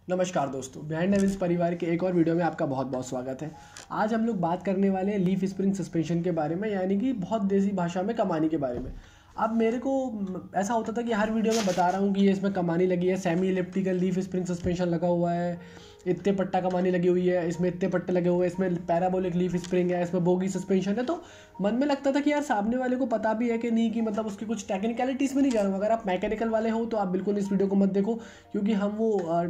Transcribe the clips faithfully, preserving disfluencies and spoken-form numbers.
नमस्कार दोस्तों, behind the wheels परिवार के एक और वीडियो में आपका बहुत बहुत स्वागत है। आज हम लोग बात करने वाले हैं लीफ स्प्रिंग सस्पेंशन के बारे में, यानी कि बहुत देसी भाषा में कमानी के बारे में। अब मेरे को ऐसा होता था कि हर वीडियो में बता रहा हूँ कि ये इसमें कमानी लगी है, semi elliptical leaf spring suspension लगा हुआ है, इतने पट्टा कमानी लगी हुई है, इसमें इतने पट्टे लगे हुए हैं, इसमें पैराबोलिक लीफ स्प्रिंग है, इसमें बोगी सस्पेंशन है। तो मन में लगता था कि यार सामने वाले को पता भी है कि नहीं, कि मतलब उसकी कुछ टेक्निकलिटीज़ में नहीं जा रहा हूँ। अगर आप मैकेनिकल वाले हो तो आप बिल्कुल इस वीडियो को मत देखो, क्योंकि हम वो आ,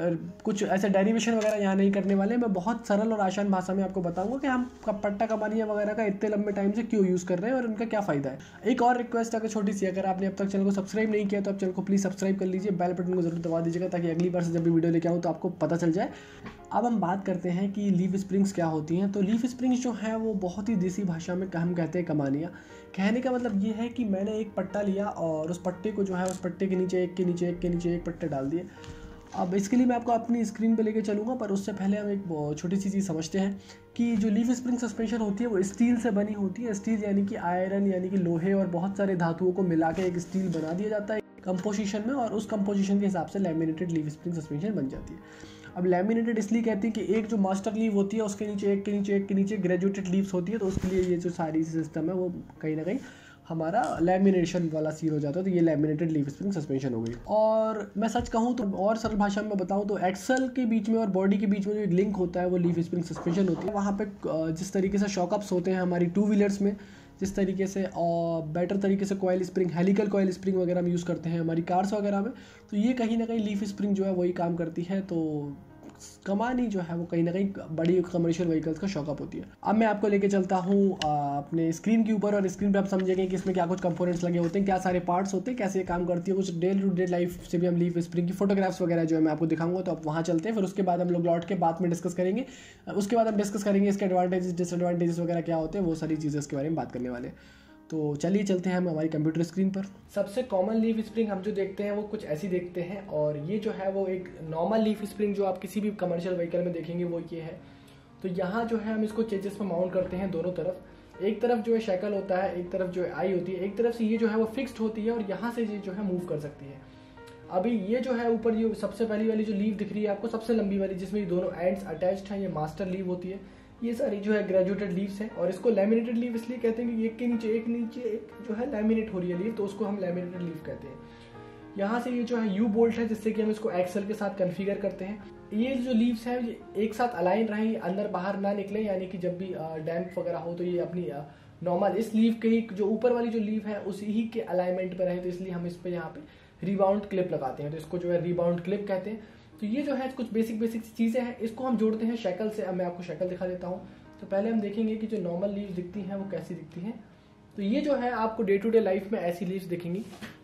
कुछ ऐसे डेरिवेशन वगैरह यहाँ नहीं करने वाले। मैं बहुत सरल और आसान भाषा में आपको बताऊंगा कि हम पट्टा कमानिया वगैरह का इतने लंबे टाइम से क्यों यूज़ कर रहे हैं और उनका क्या फ़ायदा है। एक और रिक्वेस्ट है छोटी सी, अगर आपने अब तक चैनल को सब्सक्राइब नहीं किया तो आप चैनल को प्लीज़ सब्सक्राइब कर लीजिए, बेल बटन को जरूर दबा दीजिएगा ताकि अगली बार से जब भी वीडियो लेके आऊँ तो आपको पता चल जाए। अब हम बात करते हैं कि लीफ स्प्रिंग्स क्या होती हैं। तो लीफ स्प्रिंग्स जो है वो बहुत ही देसी भाषा में हम कहते हैं कमानियाँ। कहने का मतलब ये है कि मैंने एक पट्टा लिया और उस पट्टे को जो है उस पट्टे के नीचे एक के नीचे एक के नीचे एक पट्टे डाल दिए। अब इसके लिए मैं आपको अपनी स्क्रीन पे लेके चलूँगा, पर उससे पहले हम एक छोटी सी चीज़ समझते हैं कि जो लीफ स्प्रिंग सस्पेंशन होती है वो स्टील से बनी होती है। स्टील यानी कि आयरन यानी कि लोहे और बहुत सारे धातुओं को मिला के एक स्टील बना दिया जाता है कंपोजिशन में, और उस कंपोजिशन के हिसाब से लैमिनेटेड लीफ स्प्रिंग सस्पेंशन बन जाती है। अब लैमिनेटेड इसलिए कहती है कि एक जो मास्टर लीव होती है उसके नीचे एक के नीचे एक के नीचे ग्रेजुएटेड लीव्स होती है, तो उसके लिए ये जो सारी सिस्टम है वो कहीं ना कहीं हमारा लैमिनेशन वाला सीन हो जाता है। तो ये लैमिनेटेड लीफ स्प्रिंग सस्पेंशन हो गई। और मैं सच कहूँ तो और सरल भाषा में बताऊँ तो एक्सल के बीच में और बॉडी के बीच में जो एक लिंक होता है वो लीफ स्प्रिंग सस्पेंशन होती है। वहाँ पे जिस तरीके से शॉकअप्स होते हैं हमारी टू व्हीलर्स में, जिस तरीके से और बेटर तरीके से coil spring, helical coil spring वगैरह हम यूज़ करते हैं हमारी कार्स वगैरह में, तो ये कहीं ना कहीं लीफ स्प्रिंग जो है वही काम करती है। तो कमानी जो है वो कहीं ना कहीं बड़ी कमर्शियल व्हीकल्स का शॉकअप होती है। अब मैं आपको लेके चलता हूँ अपने स्क्रीन के ऊपर, और स्क्रीन पे आप समझेंगे कि इसमें क्या कुछ कंपोनेंट्स लगे होते हैं, क्या सारे पार्ट्स होते हैं, कैसे ये काम करती है। कुछ डे टू डे लाइफ से भी हम लीफ स्प्रिंग की फोटोग्राफ्स वगैरह जो है मैं आपको दिखाऊंगा, तो आप वहाँ चलते हैं। फिर उसके बाद हम लोग लौट के बाद में डिस्कस करेंगे। उसके बाद हम डिस्कस करेंगे इसके एडवांटेजेस डिसएडवांटेजेस वगैरह क्या होते हैं, वो सारी चीज़ें इसके बारे में बात करने वाले। तो चलिए चलते हैं हम हमारी कंप्यूटर स्क्रीन पर। सबसे कॉमन लीफ स्प्रिंग हम जो देखते हैं वो कुछ ऐसी देखते हैं, और ये जो है वो एक नॉर्मल लीफ स्प्रिंग जो आप किसी भी कमर्शियल व्हीकल में देखेंगे वो ये है। तो यहाँ जो है हम इसको चेजेस पर माउंट करते हैं दोनों तरफ। एक तरफ जो है शैकल होता है, एक तरफ जो है आई होती है, एक तरफ से ये जो है वो फिक्स्ड होती है और यहाँ से ये जो है मूव कर सकती है। अभी ये जो है ऊपर ये सबसे पहली वाली जो लीव दिख रही है आपको, सबसे लंबी वाली जिसमें ये दोनों एंड्स अटैच्ड हैं, ये मास्टर लीव होती है। ये सारी जो है ग्रेजुएटेड लीव्स हैं, और इसको लैमिनेटेड लीव इसलिए कहते हैं कि एक के नीचे एक नीचे एक जो है लैमिनेट हो रही है लीव, तो उसको हम लैमिनेटेड लीव कहते हैं। यहाँ से ये जो है यू बोल्ट है जिससे कि हम इसको एक्सल के साथ कॉन्फ़िगर करते हैं। ये जो लीव्स हैं ये एक साथ अलाइन रहें, अंदर बाहर ना निकले, यानी कि जब भी डैम्प वगैरह हो तो ये अपनी नॉर्मल इस लीव के ही जो ऊपर वाली जो लीव है उसी ही के अलाइनमेंट पर रहे, तो इसलिए हम इस पर यहाँ पे रिबाउंड क्लिप लगाते हैं, तो इसको जो है रिबाउंड क्लिप कहते हैं। तो ये जो है कुछ बेसिक बेसिक चीज़ें हैं, इसको हम जोड़ते हैं शैकल से। अब मैं आपको शैकल दिखा देता हूँ। तो पहले हम देखेंगे कि जो नॉर्मल लीव्स दिखती हैं वो कैसी दिखती हैं। तो ये जो है आपको डे टू डे लाइफ में ऐसी लीव्स दिखेंगी।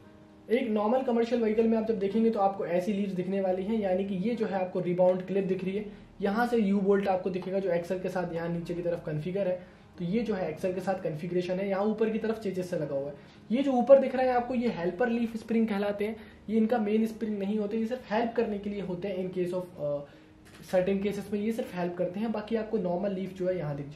एक नॉर्मल कमर्शियल व्हीकल में आप जब देखेंगे तो आपको ऐसी लीव्स दिखने वाली हैं, यानी कि ये जो है आपको रिबाउंड क्लिप दिख रही है। यहाँ से यू बोल्ट आपको दिखेगा जो एक्सल के साथ यहाँ नीचे की तरफ कॉन्फ़िगर है। तो ये जो है एक्सल के साथ कॉन्फ़िगरेशन है, यहाँ ऊपर की तरफ चेजेस से लगा हुआ है। ये जो ऊपर दिख रहा है आपको, ये हेल्पर लीफ स्प्रिंग कहलाते हैं। ये इनका मेन स्प्रिंग नहीं होते, ये सिर्फ हेल्प करने के लिए होते हैं। In case of certain cases में ये सिर्फ हेल्प करते हैं, बाकी आपको नॉर्मल लीफ जो है यहाँ दिख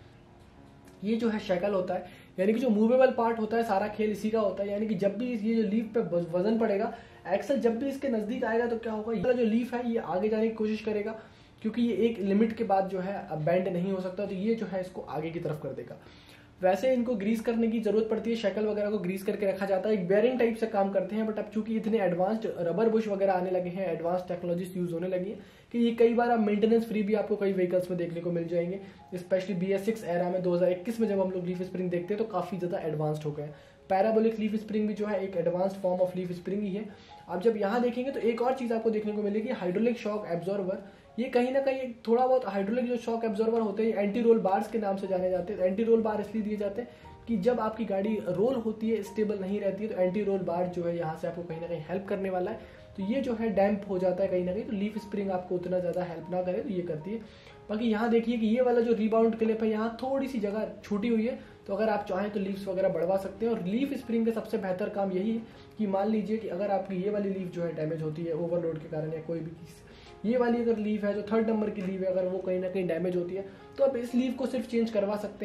जाएगी। ये जो है शैकल होता है, यानी कि जो मूवेबल पार्ट होता है, सारा खेल इसी का होता है। यानी कि जब भी ये जो लीफ पे वजन पड़ेगा, एक्सल जब भी इसके नजदीक आएगा तो क्या होगा, ये जो लीफ है ये आगे जाने की कोशिश करेगा, क्योंकि ये एक लिमिट के बाद जो है अब बेंड नहीं हो सकता, तो ये जो है इसको आगे की तरफ कर देगा। वैसे इनको ग्रीस करने की जरूरत पड़ती है, शैकल वगैरह को ग्रीस करके रखा जाता है, एक बेयरिंग टाइप से काम करते हैं। बट अब चूंकि इतने एडवांस्ड रबर बुश वगैरह आने लगे हैं, एडवांस टेक्नोलॉजीज यूज होने लगी है, कि ये कई बार अब मेंटेनेंस फ्री भी आपको कई व्हीकल्स में देखने को मिल जाएंगे। Specially B S six era में दो हज़ार इक्कीस में जब हम लोग लीफ स्प्रिंग देखते हैं तो काफी ज्यादा एडवांस्ड हो गए। पैराबोलिक लीफ स्प्रिंग भी जो है एक advanced form of leaf spring ही है। अब जब यहाँ देखेंगे तो एक और चीज आपको देखने को मिलेगी, हाइड्रोलिक शॉक एब्जॉर्बर। ये कहीं ना कहीं थोड़ा बहुत हाइड्रोलिक जो शॉक एब्जॉर्बर होते हैं एंटी रोल बार्स के नाम से जाने जाते हैं। एंटी रोल बार इसलिए दिए जाते हैं कि जब आपकी गाड़ी रोल होती है, स्टेबल नहीं रहती है, तो एंटी रोल बार जो है यहाँ से आपको कहीं ना कहीं हेल्प करने वाला है। तो ये जो है डैम्प हो जाता है कहीं ना कहीं, तो लीफ स्प्रिंग आपको उतना ज़्यादा हेल्प ना करे तो ये करती है। बाकी यहाँ देखिए कि ये वाला जो रिबाउंड क्लिप है, यहाँ थोड़ी सी जगह छूटी हुई है, तो अगर आप चाहें तो लीव्स वगैरह बढ़वा सकते हैं। और लीफ स्प्रिंग का सबसे बेहतर काम यही है कि मान लीजिए कि अगर आपकी ये वाली लीफ जो है डैमेज होती है ओवरलोड के कारण या कोई भी चीज़, ये वाली अगर लीव है जो थर्ड नंबर की लीव है, अगर वो कहीं ना कहीं डैमेज होती है, तो आप इस लीव को सिर्फ चेंज करवा सकते हैं।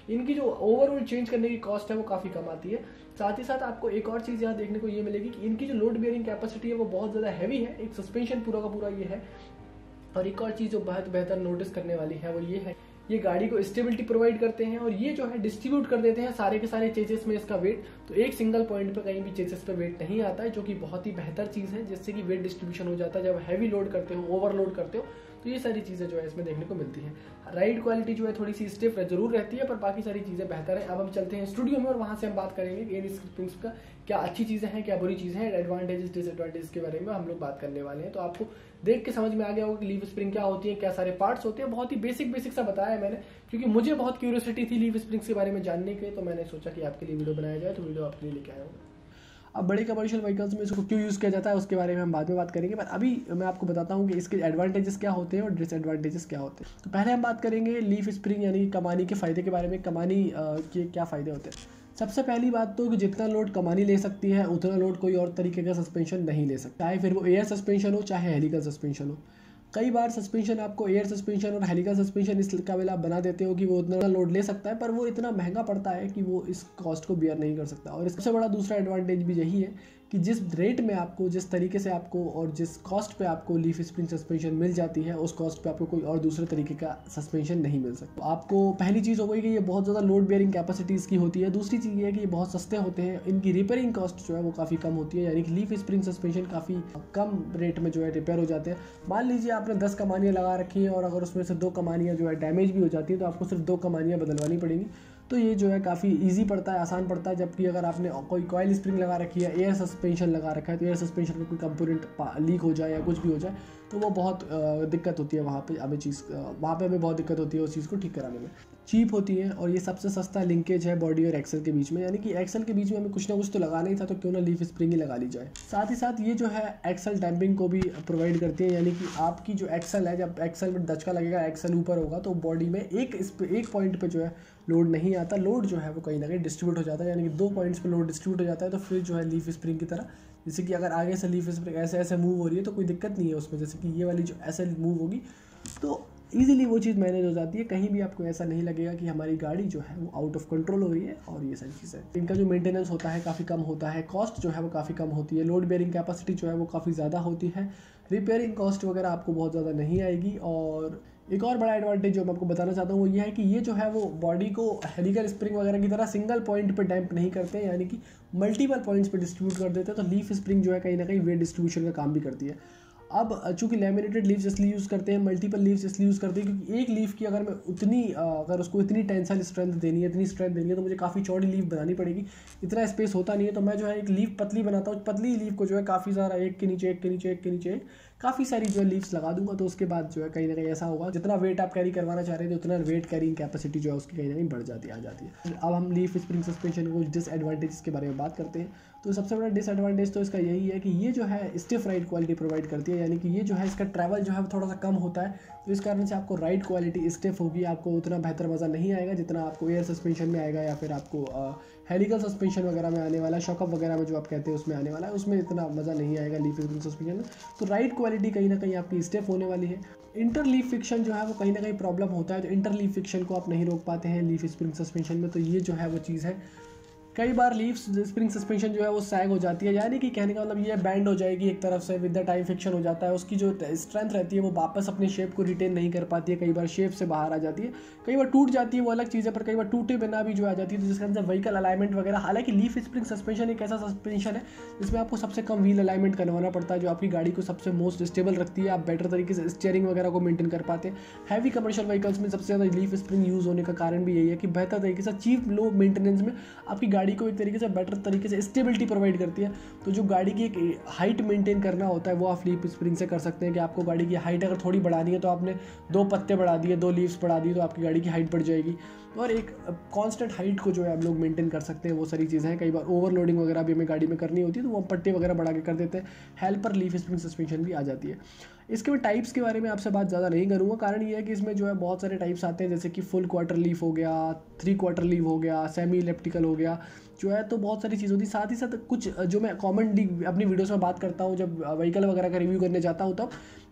इनकी जो ओवरऑल चेंज करने की कॉस्ट है वो काफ़ी कम आती है। साथ ही साथ आपको एक और चीज़ यहाँ देखने को ये मिलेगी कि इनकी जो लोड बेयरिंग कैपेसिटी है वो बहुत ज़्यादा हैवी है, एक सस्पेंशन पूरा का पूरा ये है। और एक और चीज़ जो बहुत बेहतर नोटिस करने वाली है वो ये है, ये गाड़ी को स्टेबिलिटी प्रोवाइड करते हैं और ये जो है डिस्ट्रीब्यूट कर देते हैं सारे के सारे चेसेस में इसका वेट, तो एक सिंगल पॉइंट पे कहीं भी चेसेस पे वेट नहीं आता है, जो कि बहुत ही बेहतर चीज़ है, जिससे कि वेट डिस्ट्रीब्यूशन हो जाता है। जब हैवी लोड करते हो, ओवरलोड करते हो, तो ये सारी चीज़ें जो है इसमें देखने को मिलती हैं। राइड क्वालिटी जो है थोड़ी सी स्टिफ जरूर रहती है, पर बाकी सारी चीज़ें बेहतर है। अब हम चलते हैं स्टूडियो में और वहाँ से हम बात करेंगे कि एयर स्प्रिंग्स का क्या अच्छी चीज़ें हैं, क्या बुरी चीज़ें हैं, एडवांटेजेस डिसएडवांटेजेस के बारे में हम लोग बात करने वाले हैं। तो आपको देख के समझ में आ गया होगा कि लीफ स्प्रिंग क्या होती है, क्या सारे पार्ट्स होते हैं। बहुत ही बेसिक बेसिक सा बताया है मैंने, क्योंकि मुझे बहुत क्यूरियोसिटी थी लीफ स्प्रिंग्स के बारे में जानने के, तो मैंने सोचा कि आपके लिए वीडियो बनाया जाए, तो वीडियो आपके लिए लेके आया हूँ। अब बड़े कमर्शियल व्हीकल्स में इसको क्यों यूज़ किया जाता है उसके बारे में हम बाद में बात करेंगे, पर अभी मैं आपको बताता हूँ कि इसके एडवांटेजेस क्या होते हैं और डिसएडवांटेजेस क्या होते हैं। तो पहले हम बात करेंगे लीफ स्प्रिंग यानी कमानी के फ़ायदे के बारे में। कमानी के क्या फ़ायदे होते हैं? सबसे पहली बात तो कि जितना लोड कमानी ले सकती है उतना लोड कोई और तरीके का सस्पेंशन नहीं ले सकता, चाहे फिर वो एयर सस्पेंशन हो चाहे हेलिकल सस्पेंशन हो। कई बार सस्पेंशन आपको एयर सस्पेंशन और हेलिकल सस्पेंशन इस काबिल आप बना देते हो कि वो उतना लोड ले सकता है, पर वो इतना महंगा पड़ता है कि वो इस कॉस्ट को बियर नहीं कर सकता। और इससे बड़ा दूसरा एडवांटेज भी यही है कि जिस रेट में आपको, जिस तरीके से आपको और जिस कॉस्ट पे आपको लीफ स्प्रिंग सस्पेंशन मिल जाती है, उस कॉस्ट पे आपको कोई और दूसरे तरीके का सस्पेंशन नहीं मिल सकता। तो आपको पहली चीज़ हो गई कि ये बहुत ज़्यादा लोड बेयरिंग कैपेसिटीज़ की होती है। दूसरी चीज़ ये है कि ये बहुत सस्ते होते हैं, इनकी रिपेयरिंग कॉस्ट जो है वो काफ़ी कम होती है, यानी कि लीफ स्प्रिंग सस्पेंशन काफ़ी कम रेट में जो है रिपेयर हो जाते हैं। मान लीजिए आपने दस कमानियाँ लगा रखी हैं और अगर उसमें से दो कमानियाँ जो है डैमेज भी हो जाती है, तो आपको सिर्फ दो कमानियाँ बदलवानी पड़ेंगी। तो ये जो है काफ़ी इजी पड़ता है, आसान पड़ता है। जबकि अगर आपने कोई कॉइल स्प्रिंग लगा रखी है, एयर सस्पेंशन लगा रखा है, तो एयर सस्पेंशन में कोई कंपोनेंट लीक हो जाए या कुछ भी हो जाए तो वो बहुत दिक्कत होती है, वहाँ पे हमें चीज़ वहाँ पे हमें बहुत दिक्कत होती है उस चीज़ को ठीक कराने में। चीप होती है और ये सबसे सस्ता लिंकेज है बॉडी और एक्सल के बीच में, यानी कि एक्सल के बीच में हमें कुछ ना कुछ तो लगाना ही था, तो क्यों ना लीफ स्प्रिंग ही लगा ली जाए। साथ ही साथ ये जो है एक्सल डैम्पिंग को भी प्रोवाइड करती है, यानी कि आपकी जो एक्सल है, जब एक्सल में दचका लगेगा, एक्सल ऊपर होगा, तो बॉडी में एक इस पे एक पॉइंट पे जो है लोड नहीं आता, लोड जो है वो कहीं ना कहीं डिस्ट्रीब्यूट हो जाता है, यानी कि दो पॉइंट्स पे लोड डिस्ट्रीब्यूट हो जाता है। तो फिर जो है लीफ स्प्रिंग की तरह, जैसे कि अगर आगे से लीफ स्प्रिंग ऐसे ऐसे मूव हो रही है तो कोई दिक्कत नहीं है उसमें, जैसे कि ये वाली जो ऐसे मूव होगी तो ईजिली वो चीज़ मैनेज हो जाती है। कहीं भी आपको ऐसा नहीं लगेगा कि हमारी गाड़ी जो है वो आउट ऑफ कंट्रोल हो रही है। और ये सारी चीज़ें, इनका जो मेंटेनेंस होता है काफ़ी कम होता है, कॉस्ट जो है वो काफ़ी कम होती है, लोड बेयरिंग कैपेसिटी जो है वो काफ़ी ज़्यादा होती है, रिपेयरिंग कॉस्ट वगैरह आपको बहुत ज़्यादा नहीं आएगी। और एक और बड़ा एडवांटेज जो मैं आपको बताना चाहता हूँ वो ये है कि ये जो है वो बॉडी को हेलिकल स्प्रिंग वगैरह की तरह सिंगल पॉइंट पे डैम्प नहीं करते हैं, यानी कि मल्टीपल पॉइंट्स पे डिस्ट्रीब्यूट कर देते हैं। तो लीफ स्प्रिंग जो है कहीं ना कहीं वेट डिस्ट्रीब्यूशन का काम भी करती है। अब चूंकि लैमिनेटेड लीव्स इसलिए यूज़ करते हैं, मल्टीपल लीव्स इसलिए यूज़ करते हैं क्योंकि एक लीफ की अगर मैं उतनी अगर उसको इतनी टेंसाइल स्ट्रेंथ देनी है, इतनी स्ट्रेंथ देनी है, तो मुझे काफ़ी चौड़ी लीफ बनानी पड़ेगी, इतना स्पेस होता नहीं है। तो मैं जो है एक लीफ पतली बनाता हूँ, पतली लीफ को जो है काफ़ी सारा एक के नीचे एक के नीचे एक के नीचे एक काफ़ी सारी जो है लीव्स लगा दूंगा। तो उसके बाद जो है कहीं ना कहीं ऐसा होगा, जितना वेट आप कैरी करवाना चाह रहे थे उतना वेट कैरिंग कैपेसिटी जो है उसकी कहीं ना कहीं बढ़ जाती आ जाती है। अब हम लीफ स्प्रिंग सस्पेंशन को डिसएडवांटेजेस के बारे में बात करते हैं। तो सबसे बड़ा डिसएडवांटेज तो इसका यही है कि ये जो है स्टिफ राइड क्वालिटी प्रोवाइड करती है, यानी कि ये जो है इसका ट्रैवल जो है थोड़ा सा कम होता है, तो इस कारण से आपको राइड क्वालिटी स्टिफ होगी, आपको उतना बेहतर मज़ा नहीं आएगा जितना आपको एयर सस्पेंशन में आएगा या फिर आपको हेलिकल सस्पेंशन वगैरह में आने वाला, शॉकअप वगैरह में जो आप कहते हैं उसमें आने वाला है, उसमें इतना मज़ा नहीं आएगा लीफ स्प्रिंग सस्पेंशन में। तो राइड क्वालिटी कहीं ना कहीं आपकी स्टिफ होने वाली है। इंटर लीफ फिक्शन जो है वो कहीं ना कहीं प्रॉब्लम होता है, तो इंटर लीफ फिक्शन को आप नहीं रोक पाते हैं लीफ स्प्रिंग सस्पेंशन में। तो ये जो है वो चीज़ है, कई बार लीफ स्प्रिंग सस्पेंशन जो है वो सैग हो जाती है, यानी कि कहने का मतलब ये बैंड हो जाएगी एक तरफ से, विद द टाइम फिक्शन हो जाता है, उसकी जो स्ट्रेंथ रहती है वो वापस अपने शेप को रिटेन नहीं कर पाती है, कई बार शेप से बाहर आ जाती है, कई बार टूट जाती है, वो अलग चीज़ है, पर कई बार टूटे बिना भी जो आ जाती है, तो जिसके अंदर व्हीकल अलाइनमेंट वगैरह। हालांकि लीफ स्प्रिंग सस्पेंशन एक ऐसा सस्पेंशन है जिसमें आपको सबसे कम व्हील अलाइनमेंट करवाना पड़ता है, जो आपकी गाड़ी को सबसे मोस्ट स्टेबल रखती है, आप बेटर तरीके से स्टीयरिंग वगैरह को मेंटेन कर पाते हैं। हैवी कमर्शियल व्हीकल्स में सबसे ज़्यादा लीफ स्प्रिंग यूज़ होने का कारण भी यही है कि बेहतर तरीके से चीप लो मेंटेनेंस में आपकी गाड़ी को एक तरीके से बेटर तरीके से स्टेबिलिटी प्रोवाइड करती है। तो जो गाड़ी की एक हाइट मेंटेन करना होता है वो आप लीफ स्प्रिंग से कर सकते हैं कि आपको गाड़ी की हाइट अगर थोड़ी बढ़ानी है तो आपने दो पत्ते बढ़ा दिए, दो लीव्स बढ़ा दी, तो आपकी गाड़ी की हाइट बढ़ जाएगी। और एक कांस्टेंट हाइट को जो है आप लोग मेंटेन कर सकते हैं, वो सारी चीज़ें हैं। कई बार ओवरलोडिंग वगैरह भी हमें गाड़ी में करनी होती है तो वो पट्टे वगैरह बढ़ा के कर देते हैं, हेल्पर लीफ स्प्रिंग सस्पेंशन भी आ जाती है। इसके मैं टाइप्स के बारे में आपसे बात ज़्यादा नहीं करूँगा, कारण ये है कि इसमें जो है बहुत सारे टाइप्स आते हैं, जैसे कि फुल क्वार्टर लीफ हो गया, थ्री क्वार्टर लीफ हो गया, सेमी इलेप्टिकल हो गया, जो है तो बहुत सारी चीज़ होती है। साथ ही साथ कुछ जो मैं कॉमनली अपनी वीडियोस में बात करता हूँ, जब व्हीकल वगैरह का रिव्यू करने जाता हूँ तब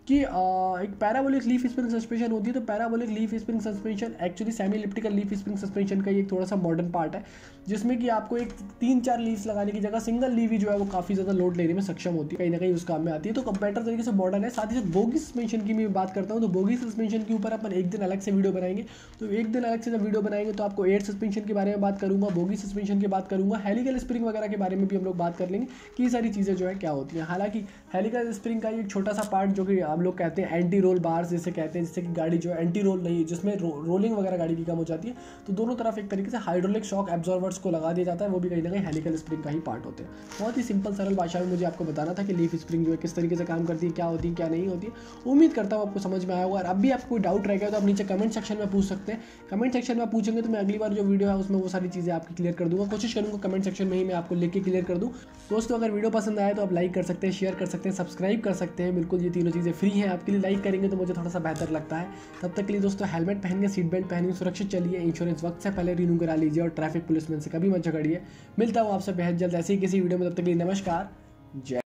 कि आ, एक पैराबोलिक लीफ स्प्रिंग सस्पेंशन होती है। तो parabolic leaf spring suspension actually semi elliptical leaf spring suspension का एक थोड़ा सा मॉडर्न पार्ट है, जिसमें कि आपको एक तीन चार लीव्स लगाने की जगह सिंगल लीव ही जो है वो काफ़ी ज़्यादा लोड लेने में सक्षम होती है, कहीं ना कहीं उस काम में आती है। तो बेटर तरीके से मॉडर्न है। साथ ही साथ बोगी सस्पेंशन की मैं बात करता हूँ, तो बोगी सस्पेंशन के ऊपर अपन एक दिन अलग से वीडियो बनाएंगे। तो एक दिन अलग से जब वीडियो बनाएंगे तो आपको एयर सस्पेंशन के बारे में बात करूँगा, बोगी सस्पेंशन की बात करूँगा, हेलिकल स्प्रिंग वगैरह के बारे में भी हम लोग बात कर लेंगे कि ये सारी चीज़ें जो है क्या होती हैं। हालांकि हेलिकल स्प्रिंग का एक छोटा सा पार्ट जो कि हम लोग कहते हैं एंटी रोल बार्स जिसे कहते हैं, जिससे कि गाड़ी जो है एंटी रोल नहीं, जिसमें रो, रोलिंग वगैरह गाड़ी की कम हो जाती है, तो दोनों तरफ एक तरीके से हाइड्रोलिक शॉक एब्जॉर्वर्स को लगा दिया जाता है, वो भी कहीं ना कहीं हेलिकल स्प्रिंग का ही पार्ट होते हैं। बहुत ही सिंपल सरल भाषा में मुझे आपको बताना था कि लीफ स्प्रिंग जो है किस तरीके से काम करती है, क्या होती है, क्या नहीं होती है। उम्मीद करता हूँ आपको समझ में आया होगा। और अब भी आपको कोई डाउट रह गया तो आप नीचे कमेंट सेक्शन में पूछ सकते हैं। कमेंट सेक्शन में पूछेंगे तो मैं अगली बार जो वीडियो है उसमें वो सारी चीज़ें आपकी क्लियर कर दूंगा। कोशिश करूँगा कमेंट सेक्शन में ही मैं आपको लिख के क्लियर कर दूँ। दोस्तों अगर वीडियो पसंद आए तो आप लाइक कर सकते हैं, शेयर कर सकते हैं, सब्सक्राइब कर सकते हैं। बिल्कुल ये तीनों चीज़ें फ्री हैं आपके लिए, लाइक करेंगे तो मुझे थोड़ा सा बेहतर लगता है। तब तक के लिए दोस्तों हेलमेट पहनिए, सीट बेल्ट पहनिए, सुरक्षित चलिए, इंश्योरेंस वक्त से पहले रिन्यू करा लीजिए और ट्रैफिक पुलिसमैन से कभी मत झगड़िए। मिलता हूँ आपसे बेहद जल्द ऐसे ही किसी वीडियो में। तब तक के लिए नमस्कार, जय